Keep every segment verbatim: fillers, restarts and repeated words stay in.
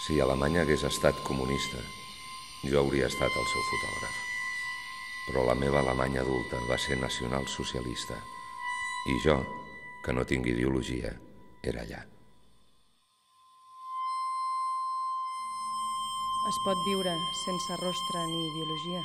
Si Alemanya hagués estat comunista, jo hauria estat el seu fotògraf. Però la meva Alemanya adulta va ser nacionalsocialista i jo, que no tinc ideologia, era allà. Es pot viure sense rostre ni ideologia?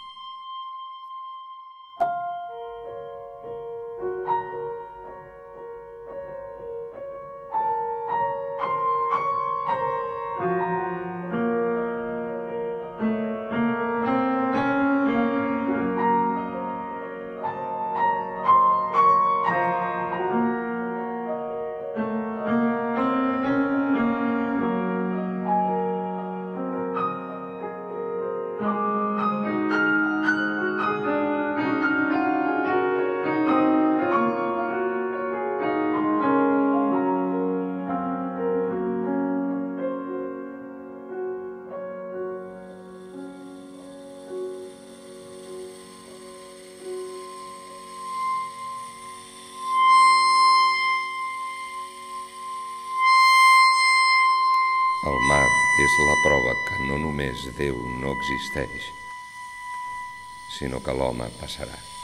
El mar és la prova que no només Déu no existeix, sinó que l'home passarà.